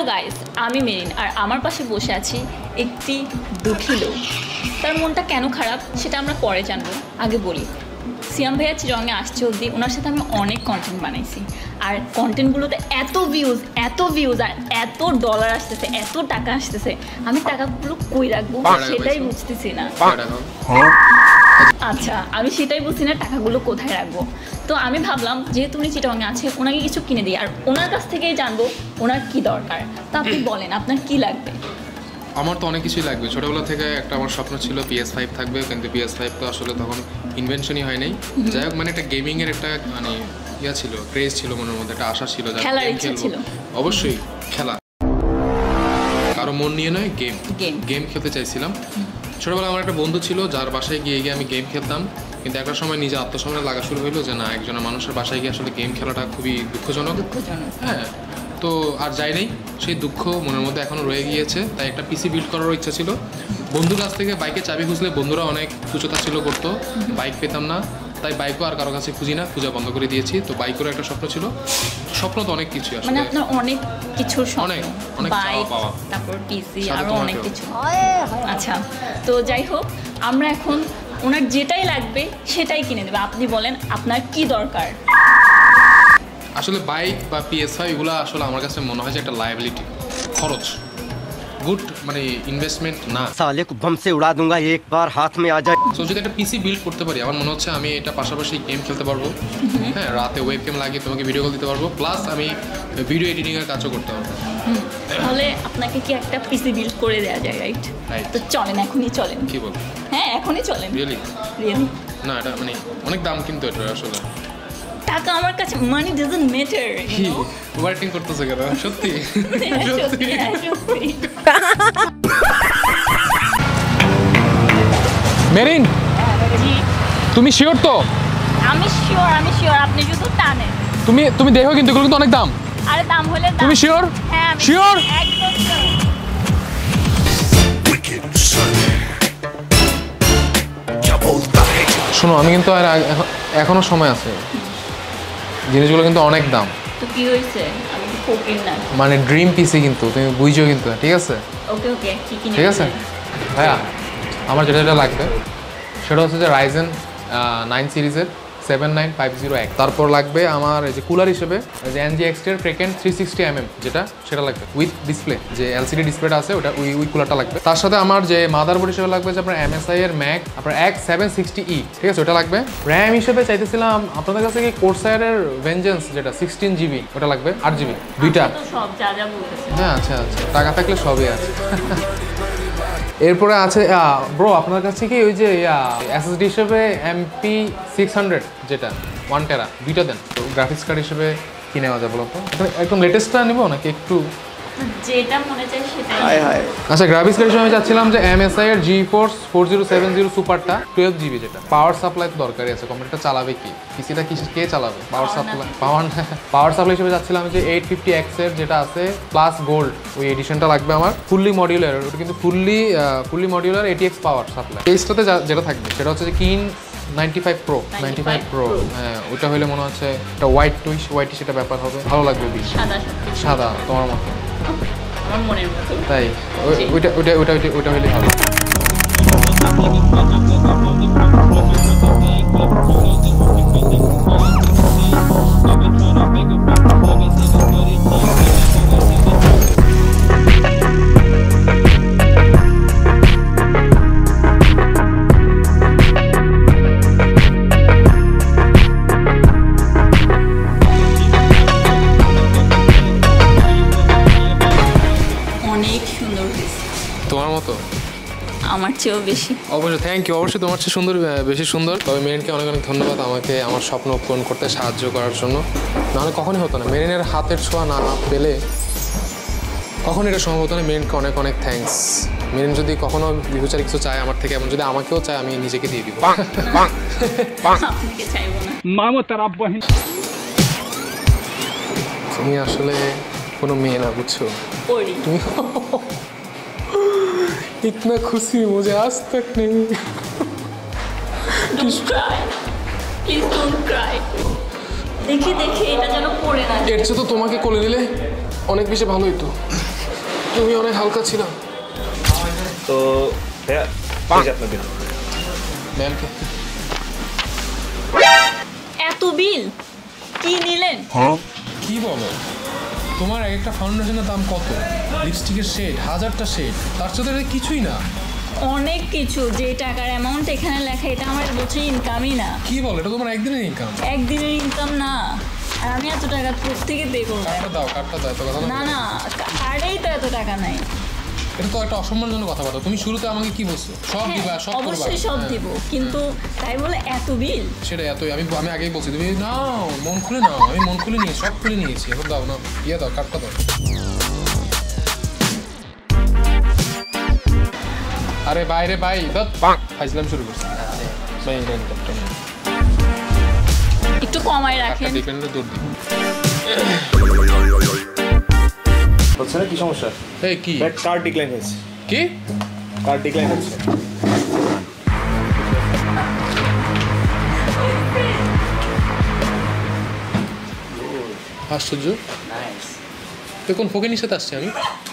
Guys, আমি marine আর আমার পাশে বসে আছি একটি দুঃখী লোক। তার মনটা কেন খারাপ সেটা আমরা পরে জানবো। আগে বলি, সিয়াম ভাইয়া চিরঙে আসছে অবধি ওনার সাথে আমি অনেক কন্টেন্ট বানাইছি, আর কন্টেন্টগুলোতে এত ভিউজ আর এত ডলার আসতেছে, এত টাকা আসতেছে, আমি টাকাগুলো কই রাখবো সেটাই বুঝতেছি না। আচ্ছা, আমি সেটাই বুঝছি না টাকাগুলো কোথায় রাখবো। তো আমি ভাবলাম যেহেতু উনি চিটাগাঙে আছে, ওনাকে কিছু কিনে দিই আর ওনার কাছ থেকেই জানবো ওনার কি দরকার। তো আপনি বলেন আপনার কি লাগবে? আমার তো অনেক কিছুই লাগবে। ছোটোবেলা থেকে একটা আমার স্বপ্ন ছিল PS5 থাকবে, কিন্তু PS5 তো আসলে তখন ইনভেনশনই হয় নাই। যাই হোক, মানে একটা গেমিংয়ের একটা মানে ইয়া ছিল, ক্রেজ ছিল মনের মধ্যে, একটা আশা ছিল, খেলার ইচ্ছা ছিল। অবশ্যই খেলা, কারো মন নিয়ে নয়, গেম খেলতে চাইছিলাম। ছোটোবেলা আমার একটা বন্ধু ছিল যার বাসায় গিয়ে আমি গেম খেলতাম, কিন্তু একটা সময় নিজে আত্মসম্মানে লাগা শুরু হলো যে না, একজনের মানুষের বাসায় গিয়ে আসলে গেম খেলাটা খুবই দুঃখজনক। হ্যাঁ, তো আর যাই নেই, সেই দুঃখ মনের মধ্যে এখনও রয়ে গিয়েছে। তাই একটা পিসি বিল্ড করারও ইচ্ছা ছিল। বন্ধুর কাছ থেকে বাইকের চাবি খুঁজলে বন্ধুরা অনেক তুচ্ছতা ছিল করতো, বাইক পেতাম না, তাই বাইকও আর কারো কাছে খুঁজি না, খোঁজা বন্ধ করে দিয়েছি। তো বাইকেরও একটা স্বপ্ন ছিল। স্বপ্ন তো অনেক কিছু আসলে, মানে আপনার অনেক কিছু অনেক বাইক, তারপর পিসি, আরো অনেক কিছু। আচ্ছা, তো যাই হোক, আমরা এখন ওনার যেটাই লাগবে সেটাই কিনে দেবে। আপনি বলেন আপনার কি দরকার? আসলে বাইক বা PS5 এগুলো আসলে আমার কাছে মনে হয় যে একটা লায়াবিলিটি, খরচ, গুড মানে ইনভেস্টমেন্ট না। साले को बम से उड़ा दूंगा एक बार हाथ में आ जाए। সো যদি একটা পিসি বিল্ড করতে পারি, আমার মনে হচ্ছে আমি এটা পাশাপাশি গেম খেলতে পারবো। হ্যাঁ, রাতে ওয়েবক্যাম লাগিয়ে তোমাকে ভিডিও কল দিতে পারবো, প্লাস আমি ভিডিও এডিটিংয়ের কাজও করতে পারবো। তাহলে আপনাকে কি একটা পিসি বিল্ড করে দেওয়া যায়, রাইট? তো চলেন, এখনই চলেন। কি বল? হ্যাঁ, এখনই চলেন। রিয়েলি? না, এটা মানে অনেক দাম কিন্তু এটা আসলে। টাকা আমার কাছে, মানি ডাজন্ট ম্যাটার। ওভারটিং করতেছে কেন? সত্যি সত্যি। মেরিন, তুমি শিওর তো? আমি শিওর, আপনি শুধু টানেন। তুমি দেখো, কিন্তু এগুলো কিন্তু অনেক দাম। আরে দাম হলে দাম। তুমি শিওর? হ্যাঁ, আমি শিওর? একদম শিওর। শোনো, আমি কিন্তু আর এখনো সময় আছে, জিনিসগুলো কিন্তু অনেক দাম। তো কি হয়েছে, আমি কি ফকির না? মানে ড্রিম পিসি কিন্তু, তুমি বুঝছো কিন্তু, ঠিক আছে? ওকে কি ঠিক আছে ভাইয়া, আমার যেটা লাগবে সেটা হচ্ছে যে রাইজেন 9 সিরিজের 79501। তারপর লাগবে আমার এই যে কুলার হিসেবে যে NG-X-T-এর Kraken 360mm, সেটা লাগবে উইথ ডিসপ্লে, যে LCD ডিসপ্লেটা আছে ওটা, ওই কুলারটা লাগবে। তার সাথে আমার যে মাদারবোর্ড হিসেবে লাগবে যে আপনার MSI এর ম্যাক আপনার X760E, ঠিক আছে, ওটা লাগবে। র্যাম হিসেবে চাইতেছিলাম আপনাদের কাছে কি কোর্সায়ারের ভেঞ্জেন্স যেটা 16GB, ওটা লাগবে 8GB, দুইটা। সব যা বলতেছেন। হ্যাঁ, আচ্ছা, টাকা থাকলে সবই আছে। এরপরে আছে ব্রো, আপনার কাছে কি ওই যে SSD হিসেবে MP600 যেটা 1 টেরা, দুইটা দেন। তো গ্রাফিক্স কার্ড হিসেবে কি নেওয়া যায় বলো তো? একদম লেটেস্টটা নেবো নাকি একটু যেটা মনে চাই সেটাই? আচ্ছা, গ্রাফিক্স কার্ড হিসেবে আমি চাচ্ছিলাম যে MSI এর GeForce 4070 সুপারটা 12GB, যেটা পাওয়ার সাপ্লাই তো দরকারই আছে, কম্পিউটারটা চালাবে কি, পিসিটা কে চালাবে? পাওয়ার সাপ্লাই হিসেবে চাচ্ছিলাম যে 850X এর যেটা আছে প্লাস গোল্ড, ওই এডিশনটা লাগবে আমার। ফুললি মডিউলার, ওটা কিন্তু fully modular ATX power supply. এইটাতে যেটা থাকবে সেটা হচ্ছে যে কিন 95 Pro। হ্যাঁ, ওটা হলে মনে হচ্ছে একটা হোয়াইট সেটা ব্যাপার হবে, ভালো লাগবে বেশি। সাদা তোমার মতো, আমার মনের মতো। তাই ওইটা হলে ভালো। তোমার মতো? আমার চেয়েও বেশি। অবশ্যই, থ্যাংক ইউ। অবশ্যই তোমার চেয়ে সুন্দর, বেশি সুন্দর। তবে মেরিনকে অনেক ধন্যবাদ আমাকে আমার স্বপ্ন পূরণ করতে সাহায্য করার জন্য। নাহলে কখনই হতো না, মেরিনের হাতের ছোঁয়া না পেলে কখন এটা সম্ভব হতো না। মেরিনকে অনেক থ্যাঙ্কস। মেরিন যদি কখনো ফিউচারে কিছু চায় আমার থেকে, এমন যদি আমাকেও চায়, আমি নিজেকে দিয়ে দিব। তুমি আসলে কোনো মেয়ে না, বুঝছো? তুমি इतना खुशी मुझे आज तक नहीं। দেখি এটা যেন পড়ে না। এর চেয়ে তো তোমাকে কোলে নিলে অনেক বেশি ভালো হতো। আমি অনেক হালকা ছিলাম। তো ভাইয়া এই যে আপনার বিল। ম্যামকে এত বিল কি নিলেন? কি বলো, তোমার এক একটা ফাউন্ডেশনের দাম কত? লিপস্টিকের শেড, হাজারটা শেড, তার সাথে এটা কিছুই না। অনেক কিছু, যে টাকার অ্যামাউন্ট এখানে লেখা এটা আমার বছর ইনকামই না। কি বলো, এটা তোমার একদিনের ইনকাম? একদিনের ইনকাম না, আর আমি এত টাকা থেকে দেবো না। কার্ডটা দাও, এত কথা না না, কার্ডেই তো এত টাকা নাই। এটা তো একটা অসম্মানজনক কথাবার্তা। তুমি শুরুতে আমাকে কি বলছো? সব দিবা, সব করবা। অবশ্যই সব দিব, কিন্তু তাই বলে এত বিল? সেটা এতই, আমি আগেই বলছি তুমি নাও, মন খুলে নাও। আমি মন খুলে নিয়েছি, সব খুলে নিয়েছি। এখন দাও না, ইয়ে দাও, কার্ডটা দাও। আরে বাইরে ভাই, ফাইজলাম শুরু করছি। ভাই নেন কার্ডটা, একটু কমায় রাখেন। ডিপেন্ডে দৌড় দিই। হচ্ছে না কি সমস্যা? এই কি কার্ড ডিক্লাইন হয়েছে। কি কার্ড ডিক্লাইন হচ্ছে। আশ্চর্য, তো কোন ফোকেনির সাথে আসছি আমি?